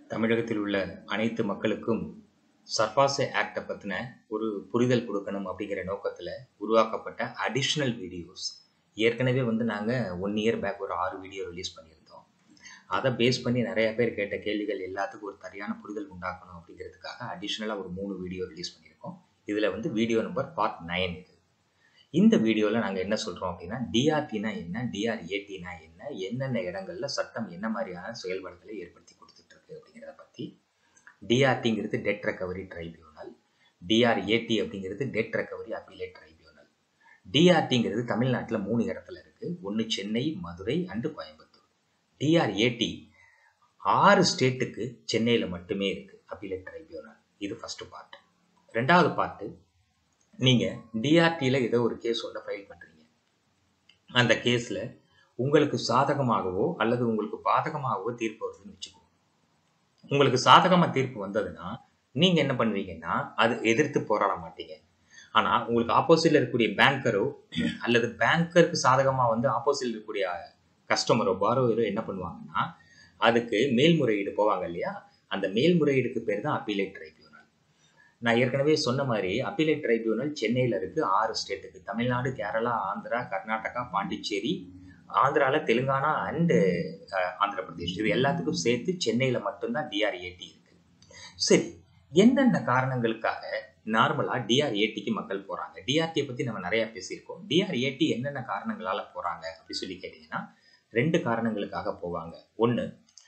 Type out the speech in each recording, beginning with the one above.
தமிழகத்தில் உள்ள அனைத்து மக்களுக்கும் சர்பாசே ஆக்டை பற்றின ஒரு புரிதல் கொடுக்கணும் அப்படிங்கிற நோக்கத்தில் உருவாக்கப்பட்ட அடிஷ்னல் வீடியோஸ். ஏற்கனவே நாங்கள் 1 இயர் பேக் ஒரு 6 வீடியோ ரிலீஸ் பண்ணியிருந்தோம். அதை பேஸ் பண்ணி நிறைய பேர் கேட்ட கேள்விகள் எல்லாத்துக்கும் ஒரு சரியான புரிதல் உண்டாக்கணும் அப்படிங்கிறதுக்காக அடிஷ்னலாக ஒரு 3 வீடியோ ரிலீஸ் பண்ணியிருக்கோம். இதில் வீடியோ நம்பர் பார்ட் 9 இது. இந்த வீடியோவில் நாங்கள் என்ன சொல்கிறோம் அப்படின்னா, டிஆர்டினா என்ன, டிஆர்ஏடினா என்ன, என்னென்ன இடங்களில் சட்டம் என்ன மாதிரியான செயல்பாடுகளை ஏற்படுத்தி கொடுத்துட்ருக்கு அப்படிங்கிறத பற்றி. டிஆர்டிங்கிறது டெட் ரெக்கவரி ட்ரைபியூனல், டிஆர்ஏடி அப்படிங்கிறது டெட் ரெக்கவரி அப்பீலேட் ட்ரைபியூனல். டிஆர்டிங்கிறது தமிழ்நாட்டில் 3 இடத்துல இருக்குது. ஒன்று சென்னை, மதுரை அண்டு கோயம்புத்தூர். டிஆர்ஏடி 6 ஸ்டேட்டுக்கு சென்னையில் மட்டுமே இருக்குது அப்பீலேட் ட்ரைபியூனல். இது ஃபஸ்ட்டு பார்ட். ரெண்டாவது பார்ட்டு, நீங்கள் டிஆர்டியில் ஏதோ ஒரு கேஸ் ஒன்று ஃபைல் பண்ணுறீங்க. அந்த கேஸில் உங்களுக்கு சாதகமாகவோ அல்லது உங்களுக்கு பாதகமாகவோ தீர்ப்பு வருதுன்னு வச்சுக்கோங்க. உங்களுக்கு சாதகமாக தீர்ப்பு வந்ததுன்னா நீங்கள் என்ன பண்ணுவீங்கன்னா, அது எதிர்த்து போராட மாட்டீங்க. ஆனால் உங்களுக்கு ஆப்போசிட்டில் இருக்கக்கூடிய பேங்கரோ அல்லது பேங்கருக்கு சாதகமாக ஆப்போசிட்டில் இருக்கக்கூடிய கஸ்டமரோ பாரோவரோ என்ன பண்ணுவாங்கன்னா, அதுக்கு மேல்முறையீடு போவாங்க இல்லையா, அந்த மேல்முறையீடுக்கு பேர் தான் அப்பீலேட் ட்ரைபியூனல். நான் ஏற்கனவே சொன்ன மாதிரி அப்பீலேட் ட்ரைபியூனல் சென்னையில் இருக்குது. 6 ஸ்டேட்டுக்கு, தமிழ்நாடு, கேரளா, ஆந்திரா, கர்நாடகா, பாண்டிச்சேரி, ஆந்திராவில் தெலுங்கானா அண்டு ஆந்திர பிரதேஷ், இது எல்லாத்துக்கும் சேர்த்து சென்னையில் மட்டும்தான் டிஆர்ஏடி இருக்குது. சரி, என்னென்ன காரணங்களுக்காக நார்மலாக டிஆர்ஏடிக்கு மக்கள் போகிறாங்க? டிஆர்டியை பற்றி நம்ம நிறையா பேசியிருக்கோம். டிஆர்ஏடி என்னென்ன காரணங்களால் போகிறாங்க அப்படி சொல்லி கேட்டிங்கன்னா, 2 காரணங்களுக்காக போவாங்க. ஒன்று,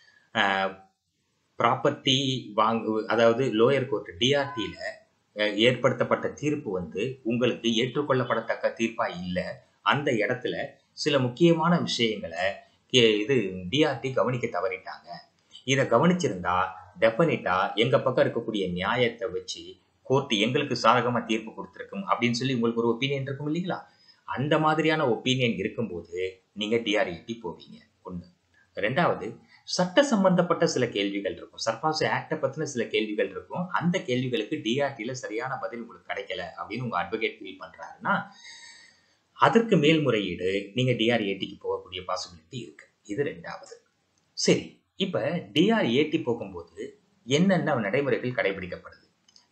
ப்ராப்பர்ட்டி அதாவது லோயர் கோர்ட் டிஆர்டியில் ஏற்படுத்தப்பட்ட தீர்ப்பு உங்களுக்கு ஏற்றுக்கொள்ளப்படத்தக்க தீர்ப்பாக இல்லை. அந்த இடத்துல சில முக்கியமான விஷயங்களை இது டிஆர்டி கவனிக்க தவறிட்டாங்க. இதை கவனிச்சிருந்தா டெஃபினட்டாக எங்கள் பக்கம் இருக்கக்கூடிய நியாயத்தை வச்சு கோர்ட்டு எங்களுக்கு சாதகமாக தீர்ப்பு கொடுத்துருக்கும் அப்படின்னு சொல்லி உங்களுக்கு ஒரு ஒப்பீனியன் இருக்கும் இல்லைங்களா? அந்த மாதிரியான ஒப்பீனியன் இருக்கும்போது நீங்கள் டிஆர்ஏடி போவீங்க. ஒன்று. ரெண்டாவது, சட்ட சம்பந்தப்பட்ட சில கேள்விகள் இருக்கும். சர்பாசே ஆக்டை பற்றின சில கேள்விகள் இருக்கும். அந்த கேள்விகளுக்கு டிஆர்டியில் சரியான பதில் உங்களுக்கு கிடைக்கல அப்படின்னு உங்கள் அட்வொகேட் ஃபீல் பண்ணுறாருன்னா, அதற்கு மேல்முறையீடு நீங்கள் டிஆர்ஏடிக்கு போகக்கூடிய பாசிபிலிட்டி இருக்கு. இது ரெண்டாவது. சரி, இப்போ டிஆர்ஏடி போகும்போது என்னென்ன நடைமுறைகள் கடைபிடிக்கப்படுது?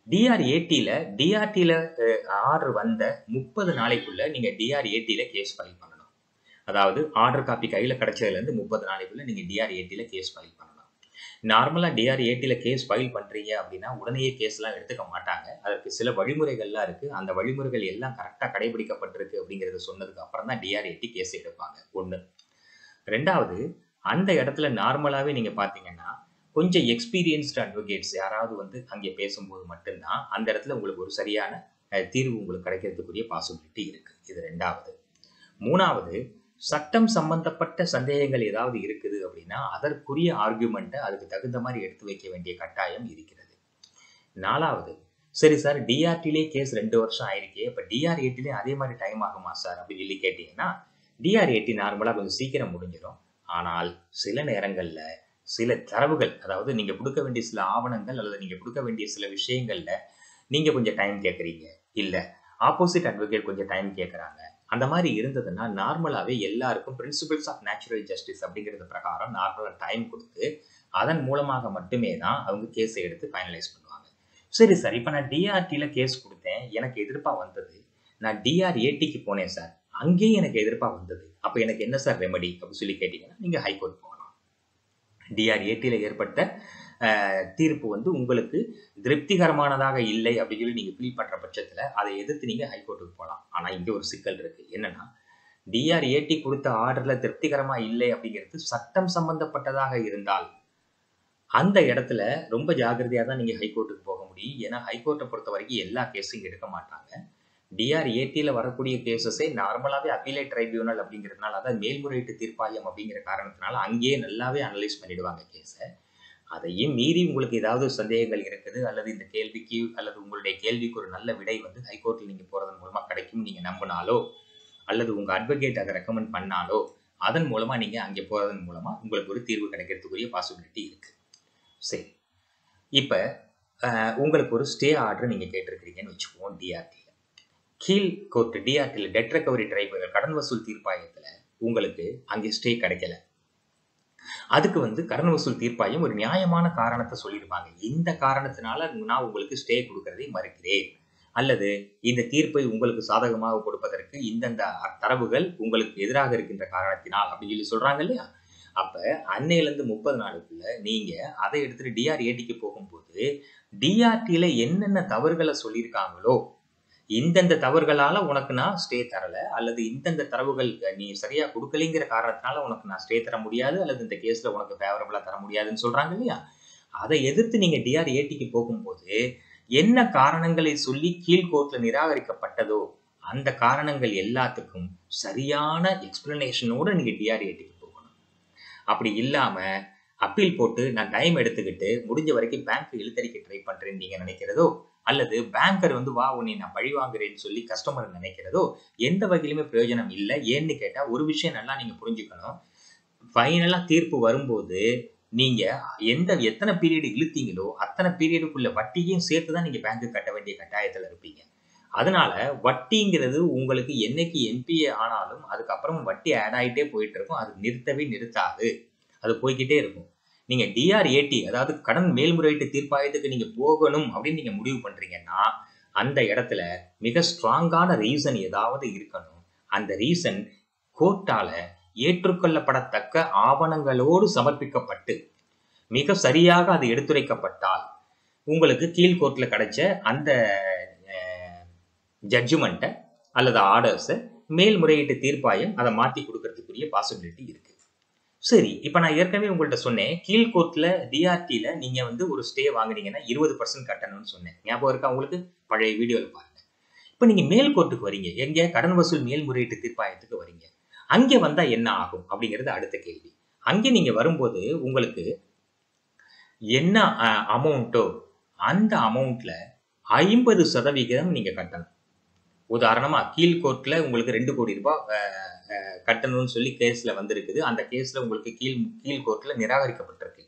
டிஆர்டியில் ஆர்டர் வந்த 30 நாளைக்குள்ள நீங்கள் டிஆர்ஏடியில் கேஸ் ஃபைல் பண்ணணும். அதாவது ஆர்டர் காப்பி கையில் கிடைச்சதுலேருந்து 30 நாளைக்குள்ள நீங்கள் டிஆர்ஏடியில் கேஸ் ஃபைல் பண்ணணும். நார்மலாக டிஆர்ஏடியில் கேஸ் ஃபைல் பண்ணுறீங்க அப்படின்னா உடனே கேஸ்லாம் எடுத்துக்க மாட்டாங்க. அதற்கு சில வழிமுறைகள்லாம் இருக்குது. அந்த வழிமுறைகள் எல்லாம் கரெக்டாக கடைபிடிக்கப்பட்டிருக்கு அப்படிங்கிறத சொன்னதுக்கு அப்புறம் தான் டிஆர்ஏடி கேஸ் எடுப்பாங்க. ஒன்று. ரெண்டாவது, அந்த இடத்துல நார்மலாகவே நீங்கள் பார்த்தீங்கன்னா கொஞ்சம் எக்ஸ்பீரியன்ஸ்டு அட்வொகேட்ஸ் யாராவது அங்கே பேசும்போது மட்டும்தான் அந்த இடத்துல உங்களுக்கு ஒரு சரியான தீர்வு உங்களுக்கு கிடைக்கிறதுக்குரிய பாசிபிலிட்டி இருக்குது. இது ரெண்டாவது. மூணாவது, சட்டம் சம்பந்தப்பட்ட சந்தேகங்கள் ஏதாவது இருக்குது அப்படின்னா அதற்குரிய ஆர்குமெண்ட்டை அதுக்கு தகுந்த மாதிரி எடுத்து வைக்க வேண்டிய கட்டாயம் இருக்கிறது. நாலாவது, சரி சார் டிஆர்டிலே கேஸ் 2 வருஷம் ஆயிருக்கே, இப்போ டிஆர்ஏடிலே அதே மாதிரி டைம் ஆகுமா சார் அப்படின்னு சொல்லி கேட்டிங்கன்னா, டிஆர்ஏடி நார்மலாக கொஞ்சம் சீக்கிரம் முடிஞ்சிடும். ஆனால் சில நேரங்களில் சில தரவுகள், அதாவது நீங்கள் கொடுக்க வேண்டிய சில ஆவணங்கள் அல்லது நீங்கள் கொடுக்க வேண்டிய சில விஷயங்களில் நீங்கள் கொஞ்சம் டைம் கேட்குறீங்க, இல்லை ஆப்போசிட் அட்வொகேட் கொஞ்சம் டைம் கேட்குறாங்க. அந்த மாதிரி இருந்ததுன்னா நார்மலாகவே எல்லாருக்கும் பிரின்சிபல்ஸ் ஆஃப் நேச்சுரல் ஜஸ்டிஸ் அப்படிங்கிறது பிரகாரம் நார்மலாக டைம் கொடுத்து அதன் மூலமாக மட்டுமே தான் அவங்க கேஸை எடுத்து ஃபைனலைஸ் பண்ணுவாங்க. சரி சார், இப்போ நான் டிஆர்டியில் கேஸ் கொடுத்தேன், எனக்கு எதிர்ப்பாக வந்தது. நான் டிஆர்ஏடிக்கு போனேன் சார், அங்கேயும் எனக்கு எதிர்ப்பாக வந்தது. அப்போ எனக்கு என்ன சார் ரெமெடி அப்படின்னு சொல்லி கேட்டிங்கன்னா, நீங்கள் ஹைகோர்ட் போகலாம். டிஆர்ஏடியில் ஏற்பட்ட தீர்ப்பு உங்களுக்கு திருப்திகரமானதாக இல்லை அப்படின்னு சொல்லி நீங்கள் ஃபீல் பண்ணுற பட்சத்தில் அதை எதிர்த்து நீங்கள் ஹைகோர்ட்டுக்கு போகலாம். ஆனால் இங்கே ஒரு சிக்கல் இருக்குது. என்னென்னா, டிஆர்ஏடி கொடுத்த ஆர்டரில் திருப்திகரமாக இல்லை அப்படிங்கிறது சட்டம் சம்பந்தப்பட்டதாக இருந்தால் அந்த இடத்துல ரொம்ப ஜாகிரதையாக தான் நீங்கள் ஹைகோர்ட்டுக்கு போக முடியும். ஏன்னா ஹைகோர்ட்டை பொறுத்த வரைக்கும் எல்லா கேஸையும் எடுக்க மாட்டாங்க. டிஆர்ஏடியில் வரக்கூடிய கேசஸே நார்மலாகவே அப்பீலேட் ட்ரைபியூனல் அப்படிங்கிறதுனால, அதாவது மேல்முறையீட்டு தீர்ப்பாயம் அப்படிங்கிற காரணத்தினால அங்கேயே நல்லாவே அனலைஸ் பண்ணிடுவாங்க கேஸை. அதையும் மீறி உங்களுக்கு ஏதாவது சந்தேகங்கள் இருக்குது அல்லது இந்த கேள்விக்கு அல்லது உங்களுடைய கேள்விக்கு ஒரு நல்ல விடை ஹைகோர்ட்டில் நீங்கள் போகிறதன் மூலமாக கிடைக்கும் நீங்கள் நம்பினாலோ அல்லது உங்கள் அட்வொகேட் அதை ரெக்கமெண்ட் பண்ணாலோ அதன் மூலமாக நீங்கள் அங்கே போகிறதன் மூலமாக உங்களுக்கு ஒரு தீர்வு கிடைக்கிறதுக்குரிய பாசிபிலிட்டி இருக்குது. சரி, இப்போ உங்களுக்கு ஒரு ஸ்டே ஆர்டர் நீங்கள் கேட்டிருக்கிறீங்கன்னு வச்சுக்குவோம். டிஆர்டியில் கீழ் கோர்ட்டு டிஆர்டியில் டெட் ரெக்கவரி ட்ரைபியூனல் கடன் வசூல் தீர்ப்பாயத்தில் உங்களுக்கு அங்கே ஸ்டே கிடைக்கல. அதுக்கு வந்து கடன் வசூல் தீர்ப்பாயம் ஒரு நியாயமான காரணத்தை சொல்லியிருப்பாங்க. இந்த காரணத்தினால நான் உங்களுக்கு ஸ்டே கொடுக்கறதை மறுக்கிறேன், அல்லது இந்த தீர்ப்பை உங்களுக்கு சாதகமாக கொடுப்பதற்கு இந்தந்த தரவுகள் உங்களுக்கு எதிராக இருக்கின்ற காரணத்தினால் அப்படின்னு சொல்லி சொல்றாங்க இல்லையா? அப்ப அன்னையிலிருந்து 30 நாளுக்குள்ள நீங்க அதை எடுத்துட்டு டிஆர்ஏடிக்கு போகும்போது டிஆர்டில என்னென்ன தவறுகளை சொல்லியிருக்காங்களோ, இந்தந்த தவறுகளால உனக்கு நான் ஸ்டே தரல, அல்லது இந்தந்த தரவுகள் நீ சரியா கொடுக்கலைங்கிற காரணத்தினால உனக்கு நான் ஸ்டே தர முடியாது, அல்லது இந்த கேஸ்ல உனக்கு ஃபேவரபிளா தர முடியாதுன்னு சொல்றாங்க இல்லையா? அதை எதிர்த்து நீங்க டிஆர்ஏடிக்கு போகும்போது என்ன காரணங்களை சொல்லி கீழ்கோர்ட்ல நிராகரிக்கப்பட்டதோ அந்த காரணங்கள் எல்லாத்துக்கும் சரியான எக்ஸ்பிளனேஷனோட நீங்க டிஆர்ஏடிக்கு போகணும். அப்படி இல்லாம அப்பீல் போட்டு நான் டைம் எடுத்துக்கிட்டு முடிஞ்ச வரைக்கும் பேங்க் இழுத்தடிக்க ட்ரை பண்றேன்னு நீங்க நினைக்கிறதோ, அல்லது பேங்கர் வந்து வா உன்னை நான் பழி வாங்குறேன்னு சொல்லி கஸ்டமர் நினைக்கிறதோ எந்த வகையிலுமே பிரயோஜனம் இல்லை. ஏன்னு கேட்டா ஒரு விஷயம் நல்லா நீங்க புரிஞ்சுக்கணும். ஃபைனலா தீர்ப்பு வரும்போது நீங்க எத்தனை பீரியட் இழுத்தீங்களோ அத்தனை பீரியடுக்குள்ள வட்டியும் சேர்த்துதான் நீங்க பேங்க்கு கட்ட வேண்டிய கட்டாயத்துல இருப்பீங்க. அதனால வட்டிங்கிறது உங்களுக்கு என்னைக்கு என்பிஏ ஆனாலும் அதுக்கப்புறம் வட்டி ஆட் ஆகிட்டே போயிட்டு இருக்கும். அது நிறுத்தவே நிறுத்தாது, அது போய்கிட்டே இருக்கும். நீங்க டிஆர்ஏடி அதாவது கடன் மேல்முறையீட்டு தீர்ப்பாயத்துக்கு நீங்க போகணும் அப்படின்னு நீங்க முடிவு பண்றீங்கன்னா அந்த இடத்துல மிக ஸ்ட்ராங்கான ரீசன் ஏதாவது இருக்கணும். அந்த ரீசன் கோர்ட்டால ஏற்றுக்கொள்ளப்படத்தக்க ஆவணங்களோடு சமர்ப்பிக்கப்பட்டு மிக சரியாக அது எடுத்துரைக்கப்பட்டால் உங்களுக்கு கீழ்கோர்ட்ல கிடைச்ச அந்த ஜட்ஜ்மெண்ட்டை அல்லது ஆர்டர்ஸை மேல்முறையீட்டு தீர்ப்பாயம் அதை மாற்றி கொடுக்கறதுக்குரிய பாசிபிலிட்டி இருக்கு. சரி, இப்போ நான் ஏற்கனவே உங்கள்கிட்ட சொன்னேன், கீழ்கோர்ட்ல டிஆர்டில நீங்க வந்து ஒரு ஸ்டே வாங்குனீங்கன்னா 20% கட்டணும்னு சொன்னேன். ஞாபகம் இருக்கா உங்களுக்கு? பழைய வீடியோவில் பாருங்க. இப்போ நீங்க மேல் கோர்ட்டுக்கு வரீங்க, எங்க கடன் வசூல் மேல்முறையீட்டு தீர்ப்பாயத்துக்கு வரீங்க. அங்கே வந்தா என்ன ஆகும் அப்படிங்கிறது அடுத்த கேள்வி. அங்கே நீங்க வரும்போது உங்களுக்கு என்ன அமௌண்ட்டோ அந்த அமௌண்ட்ல 50% நீங்க கட்டணும். உதாரணமா கீழ்கோர்ட்ல உங்களுக்கு 2 கோடி ரூபாய் கட்டணும்னு சொல்லி கேஸ்ல வந்திருக்குது. அந்த கேஸ்ல உங்களுக்கு கீழ்கோர்ட்ல நிராகரிக்கப்பட்டிருக்கு.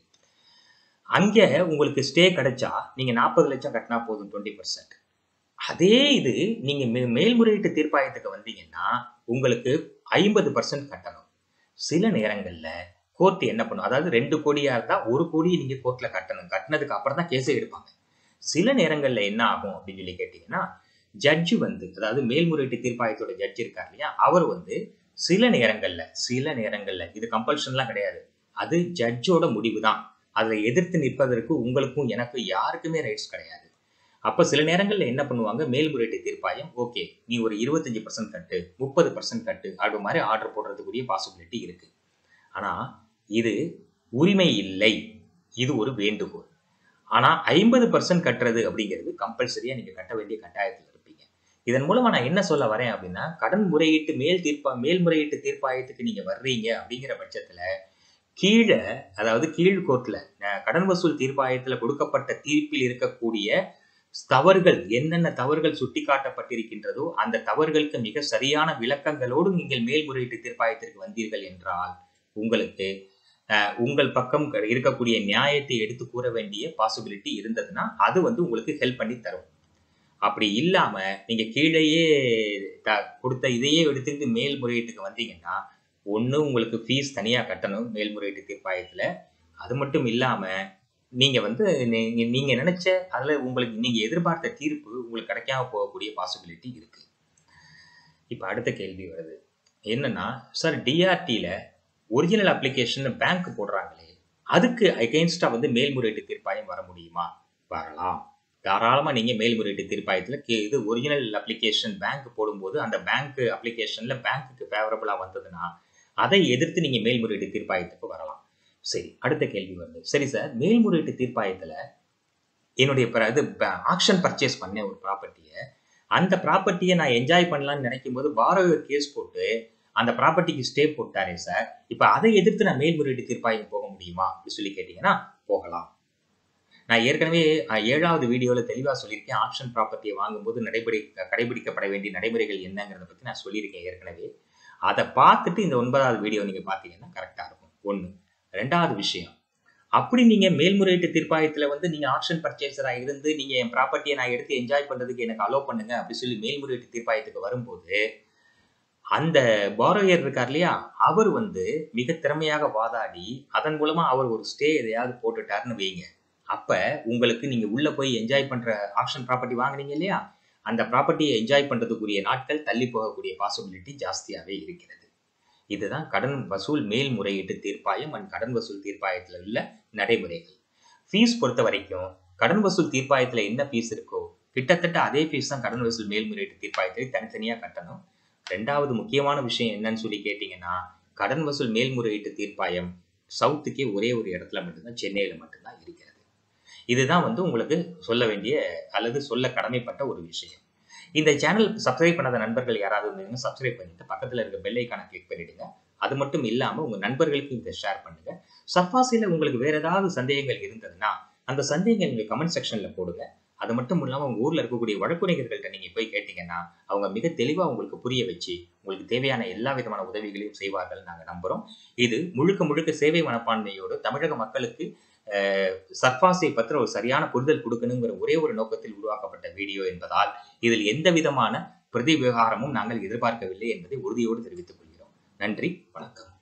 அங்க உங்களுக்கு ஸ்டே கிடைச்சா நீங்க 40 லட்சம் கட்டினா போதும், 20%. அதே இது நீங்க மேல்முறையீட்டு தீர்ப்பாயத்துக்கு வந்தீங்கன்னா உங்களுக்கு 50% கட்டணும். சில நேரங்கள்ல கோர்ட் என்ன பண்ணும், அதாவது 2 கோடியா இருந்தா 1 கோடியை நீங்க கோர்ட்ல கட்டணும். கட்டினதுக்கு அப்புறம் தான் கேஸே எடுப்பாங்க. சில நேரங்கள்ல என்ன ஆகும் அப்படின்னு சொல்லி கேட்டீங்கன்னா, ஜட்ஜு வந்து அதாவது மேல்முறையீட்டு தீர்ப்பாயத்தோட ஜட்ஜ் இருக்கார் இல்லையா, அவர் வந்து சில நேரங்கள்ல இது கம்பல்ஷன்லாம் கிடையாது, அது ஜட்ஜோட முடிவு தான். அதை எதிர்த்து நிற்பதற்கு உங்களுக்கும் எனக்கும் யாருக்குமே ரைட்ஸ் கிடையாது. அப்ப சில நேரங்கள்ல என்ன பண்ணுவாங்க, மேல்முறையீட்டு தீர்ப்பாயம் ஓகே நீ ஒரு 25% கட்டு, 30% கட்டு அப்படி மாதிரி ஆர்டர் போடுறதுக்குரிய பாசிபிலிட்டி இருக்கு. ஆனா இது உரிமை இல்லை, இது ஒரு வேண்டுகோள். ஆனா 50% கட்டுறது அப்படிங்கிறது கம்பல்சரியா நீங்க கட்ட வேண்டிய கட்டாயத்தில் இருப்பீங்க. இதன் மூலமா நான் என்ன சொல்ல வரேன் அப்படின்னா, கடன் முறையீட்டு மேல்முறையீட்டு தீர்ப்பாயத்துக்கு நீங்க வர்றீங்க அப்படிங்கிற பட்சத்துல கீழே அதாவது கீழ்கோர்ட்ல கடன் வசூல் தீர்ப்பாயத்துல கொடுக்கப்பட்ட தீர்ப்பில் இருக்கக்கூடிய தவறுகள் என்னென்ன தவறுகள் சுட்டிக்காட்டப்பட்டிருக்கின்றதோ அந்த தவறுகளுக்கு மிக சரியான விளக்கங்களோடு நீங்கள் மேல்முறையீட்டு தீர்ப்பாயத்திற்கு வந்தீர்கள் என்றால் உங்களுக்கு உங்கள் பக்கம் இருக்கக்கூடிய நியாயத்தை எடுத்து கூற வேண்டிய பாசிபிலிட்டி இருந்ததுன்னா அது வந்து உங்களுக்கு ஹெல்ப் பண்ணி தரும். அப்படி இல்லாம நீங்க கீழேயே கொடுத்த இதையே எடுத்துக்கிட்டு மேல்முறையீட்டுக்கு வந்தீங்கன்னா ஒண்ணு உங்களுக்கு ஃபீஸ் தனியா கட்டணும் மேல்முறையீட்டு தீர்ப்பாயத்துல. அது மட்டும் இல்லாம நீங்க வந்து நீங்க நினைச்ச அதுல உங்களுக்கு நீங்க எதிர்பார்த்த தீர்ப்பு உங்களுக்கு கிடைக்காம போகக்கூடிய பாசிபிலிட்டி இருக்கு. இப்ப அடுத்த கேள்வி வருது என்னன்னா, சார் டிஆர்டில ஒரிஜினல் அப்ளிகேஷன் பேங்க் போடுறாங்களே அதுக்கு அகைன்ஸ்டா வந்து மேல்முறையீட்டு தீர்ப்பாயம் வர முடியுமா? வரலாம், தாராளமா. நீங்க மேல்முறையீட்டு தீர்ப்பாயத்துல இது ஒரிஜினல் அப்ளிகேஷன் பேங்க் போடும்போது அந்த பேங்க் அப்ளிகேஷன்ல பேங்க்குக்கு ஃபேவரபிளா வந்ததுன்னா அதை எதிர்த்து நீங்க மேல்முறையீட்டு தீர்ப்பாயத்துக்கு வரலாம். சரி, அடுத்த கேள்வி வருது. சரி சார், மேல்முறையீட்டு தீர்ப்பாயத்துல என்னுடைய ஆக்ஷன் பர்ச்சேஸ் பண்ண ஒரு ப்ராப்பர்ட்டியை, அந்த ப்ராப்பர்ட்டியை நான் என்ஜாய் பண்ணலாம்னு நினைக்கும் போது பாரோவர் கேஸ் போட்டு அந்த ப்ராப்பர்ட்டிக்கு ஸ்டே போட்டாரே சார், இப்ப அதை எதிர்த்து நான் மேல்முறையீட்டு தீர்ப்பாயம் போக முடியுமா அப்படின்னு சொல்லி கேட்டீங்கன்னா போகலாம். நான் ஏற்கனவே 7வது வீடியோல தெளிவா சொல்லியிருக்கேன். ஆப்ஷன் ப்ராப்பர்ட்டியை வாங்கும்போது கடைபிடிக்கப்பட வேண்டிய நடைமுறைகள் என்னங்கிறத பத்தி நான் சொல்லியிருக்கேன் ஏற்கனவே. அதை பார்த்துட்டு இந்த 9வது வீடியோ நீங்க பாத்தீங்கன்னா கரெக்டா இருக்கும். ஒண்ணு. 2வது விஷயம், அப்படி நீங்க மேல்முறையீட்டு தீர்ப்பாயத்துல வந்து நீங்க ஆப்ஷன் பர்ச்சேசரா இருந்து நீங்க என் ப்ராப்பர்ட்டியை நான் எடுத்து என்ஜாய் பண்றதுக்கு எனக்கு அலோ பண்ணுங்க அப்படி சொல்லி மேல்முறையீட்டு தீர்ப்பாயத்துக்கு வரும்போது அந்த பாரோயர் இருக்கார் இல்லையா, அவர் வந்து மிக திறமையாக வாதாடி அதன் மூலமா அவர் ஒரு ஸ்டே எதையாவது போட்டுட்டாருன்னு வைங்க. அப்ப உங்களுக்கு நீங்க உள்ள போய் என்ஜாய் பண்ற ஆப்ஷன் ப்ராப்பர்ட்டி வாங்குனீங்க இல்லையா, அந்த ப்ராப்பர்ட்டியை என்ஜாய் பண்றதுக்குரிய நாட்கள் தள்ளி போகக்கூடிய பாசிபிலிட்டி ஜாஸ்தியாவே இருக்கிறது. இதுதான் கடன் வசூல் மேல்முறையீட்டு தீர்ப்பாயம் அண்ட் கடன் வசூல் தீர்ப்பாயத்தில் உள்ள நடைமுறைகள். ஃபீஸ் பொறுத்த வரைக்கும் கடன் வசூல் தீர்ப்பாயத்தில் என்ன ஃபீஸ் இருக்கோ கிட்டத்தட்ட அதே ஃபீஸ் தான் கடன் வசூல் மேல்முறையீட்டு தீர்ப்பாயத்தில் தனித்தனியா கட்டணும். ரெண்டாவது முக்கியமான விஷயம் என்னன்னு சொல்லி கேட்டீங்கன்னா, கடன் வசூல் மேல்முறையீட்டு தீர்ப்பாயம் சவுத்துக்கே ஒரே ஒரு இடத்துல மட்டும்தான், சென்னையில மட்டும்தான் இருக்கிறது. இதுதான் வந்து உங்களுக்கு சொல்ல வேண்டிய அல்லது சொல்ல கடமைப்பட்ட ஒரு விஷயம். இந்த சேனல் சப்ஸ்கிரைப் பண்ணாத நண்பர்கள் யாராவது இருந்தீங்கன்னா சப்ஸ்கிரைப் பண்ணிட்டு பக்கத்துல இருக்க பெல் ஐக்கானை கிளிக் பண்ணிடுங்க. அது மட்டும் இல்லாம உங்க நண்பர்களுக்கு இதை ஷேர் பண்ணுங்க. சர்ஃபாசில உங்களுக்கு வேற ஏதாவது சந்தேகங்கள் இருந்ததுன்னா அந்த சந்தேகங்கள் நீங்க கமெண்ட் செக்ஷன்ல போடுங்க. அது மட்டும் இல்லாம உங்க ஊர்ல இருக்கக்கூடிய வழக்குரைஞர்கள்ட்ட நீங்க போய் கேட்டீங்கன்னா அவங்க மிக தெளிவா உங்களுக்கு புரிய வச்சு உங்களுக்கு தேவையான எல்லா விதமான உதவிகளையும் செய்வார்கள் நாங்க நம்புறோம். இது முழுக்க முழுக்க சேவை மனப்பான்மையோடு தமிழக மக்களுக்கு சர்ஃபாஸை பற்றி ஒரு சரியான புரிதல் கொடுக்கணுங்கிற ஒரே ஒரு நோக்கத்தில் உருவாக்கப்பட்ட வீடியோ என்பதால் இதில் எந்த விதமான பிரதி விவகாரமும் நாங்கள் எதிர்பார்க்கவில்லை என்பதை உறுதியோடு தெரிவித்துக் கொள்கிறோம். நன்றி, வணக்கம்.